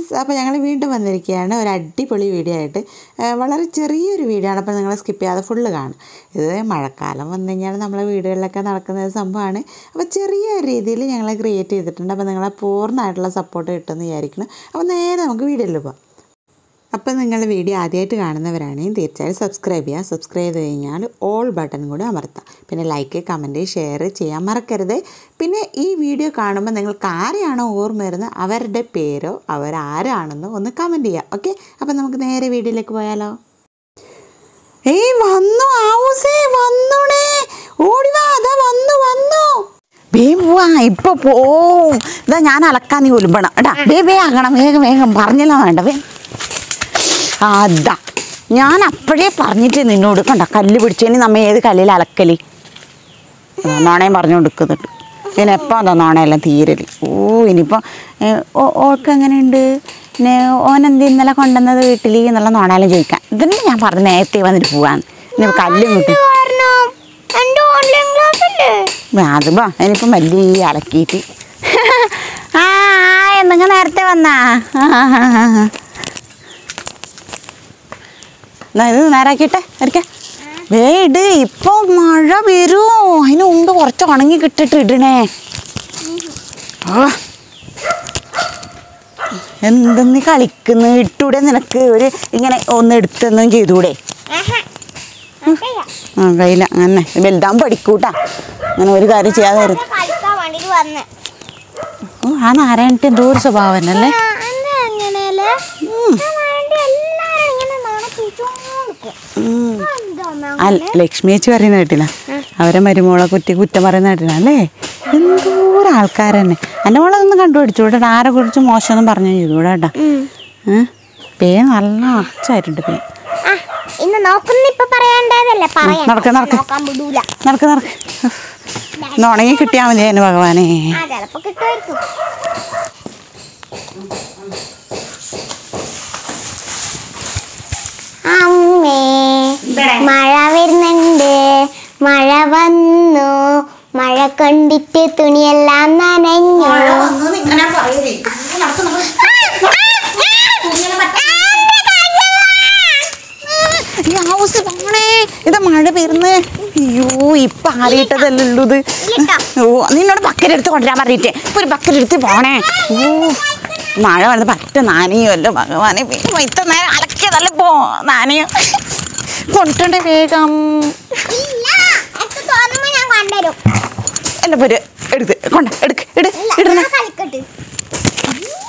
Friends, അപ്പോൾ ഞങ്ങൾ വീണ്ടും വന്നിരിക്കുകയാണ് ഒരു അടിപൊളി വീഡിയോ ആയിട്ട്. വളരെ ചെറിയൊരു വീഡിയോ ആണ്, അപ്പോൾ നിങ്ങൾ സ്കിപ്പ് ചെയ്യാതെ ഫുള്ള് കാണും. ഇത് മഴക്കാലം വന്നു കഴിഞ്ഞാൽ നമ്മളെ വീടുകളിലൊക്കെ നടക്കുന്ന ഒരു സംഭവമാണ്. അപ്പോൾ ചെറിയ രീതിയിൽ ഞങ്ങൾ ക്രിയേറ്റ് ചെയ്തിട്ടുണ്ട്. അപ്പോൾ നിങ്ങളെ പൂർണ്ണമായിട്ടുള്ള സപ്പോർട്ട് കിട്ടുമെന്ന് വിചാരിക്കണം. അപ്പോൾ നേരെ നമുക്ക് വീഡിയോയിൽ പോകാം. അപ്പോൾ നിങ്ങൾ വീഡിയോ ആദ്യമായിട്ട് കാണുന്നവരാണെങ്കിൽ തീർച്ചയായും സബ്സ്ക്രൈബ് ചെയ്യുക. സബ്സ്ക്രൈബ് ചെയ്ത് കഴിഞ്ഞാൽ ഓൾ ബട്ടൺ കൂടി അമർത്താം. പിന്നെ ലൈക്ക്, കമൻറ്റ്, ഷെയർ ചെയ്യാൻ മറക്കരുത്. പിന്നെ ഈ വീഡിയോ കാണുമ്പോൾ നിങ്ങൾക്ക് ആരെയാണോ ഓർമ്മ വരുന്നത് അവരുടെ പേരോ അവരാരാണെന്നോ ഒന്ന് കമൻറ്റ് ചെയ്യുക. ഓക്കെ, അപ്പോൾ നമുക്ക് നേരെ വീഡിയോയിലേക്ക് പോയാലോ. ഏയ് വന്നു ആവൂസേ, വന്നൂണേ, ഓടിവാ, അതാ വന്നു വന്നു. പോവാ, ഇപ്പൊ പോവും. ഇതാ ഞാൻ അലക്കാൻ നീ ഒലുമ്പണം എടാ. വേ ആകണം, വേഗം വേഗം പറഞ്ഞല്ലോ വേണ്ട. അതാ ഞാൻ അപ്പോഴേ പറഞ്ഞിട്ട് നിന്നോട് കണ്ട, കല്ല് പിടിച്ചതിന് നമ്മ ഏത് കല്ലിൽ അലക്കല് നാണയം പറഞ്ഞു കൊടുക്കുന്നുണ്ട്. പിന്നെ എപ്പോൾ അതാ നാണയെല്ലാം തീരല്. ഇനിയിപ്പോൾ ഓൾക്ക് എങ്ങനെയുണ്ട്, പിന്നെ ഓനെന്ത് ഇന്നലെ കൊണ്ടുവന്നത് വീട്ടിൽ എന്നുള്ള നാണയെല്ലാം ചോദിക്കാൻ. ഇതന്നെ ഞാൻ പറഞ്ഞു നേരത്തെ വന്നിട്ട് പോവാന്ന്. ഇനി കല്ലും കിട്ടും അതുമ്പോ ഇനിയിപ്പം വലിയ അലക്കിയിട്ട് എന്തെങ്കിലും നേരത്തെ വന്നാ ഇത് നേരാക്കിട്ടെ ഇരിക്കാം. വേട് ഇപ്പൊ മഴ വരും, അതിന് മുമ്പ് കുറച്ച് ഉണങ്ങി കിട്ടിട്ട് ഇടണേ. എന്തെന്ന് കളിക്കുന്നു, ഇട്ടൂടെ നിനക്ക് ഒരു ഇങ്ങനെ ഒന്ന് എടുത്തൊന്നും ചെയ്തൂടെ? കയ്യില അങ്ങനെ വലുതാൻ പഠിക്കൂട്ടാ. അങ്ങനെ ഒരു കാര്യം ചെയ്യാതെ ആ നാരായണത്തെ എന്തോ ഒരു സ്വഭാവം അല്ലേ. ലക്ഷ്മി ചേച്ചി പറയുന്ന കേട്ടില്ല, അവരെ മരുമോളെ കുറ്റം പറയുന്ന കേട്ടില്ല അല്ലേ. എന്തോരം ആൾക്കാർ തന്നെ. എൻ്റെ മോളെ ഒന്ന് കണ്ടുപിടിച്ചൂടെ, ആരെ കുറിച്ച് മോശമൊന്നും പറഞ്ഞു ചെയ്തൂടെ കേട്ടാ. പേ നല്ല അച്ചായിട്ടുണ്ട്. പേ നടക്ക് നടക്ക് നടക്ക് നടക്ക്. ഉണങ്ങി കിട്ടിയാൽ മതി അതിന് ഭഗവാനെ. മഴ വരുന്നുണ്ട്, മഴ വന്നു, മഴ കണ്ടിട്ട് തുണിയെല്ലാം നനഞ്ഞു. ഇത് മഴ വരുന്നേ. അയ്യോ ഇപ്പൊ ആറിയിട്ടതല്ലുള്ളൂ ഇത്. നിന്നോട് ബക്കറ്റ് കൊണ്ടുവരാൻ പറഞ്ഞിട്ടേ ഇപ്പൊ ഒരു ബക്കറ്റ് എടുത്ത് പോണേ. മഴ വന്ന് പറ്റ നാനയുമല്ലോ ഭഗവാനെ. ഇത്ര നേരം അലക്കിയതല്ല പോ നാനയോ കൊണ്ടേ വേഗം. അല്ല പോര് എടുത്ത് കൊണ്ട എടുക്ക് ഇടണേ.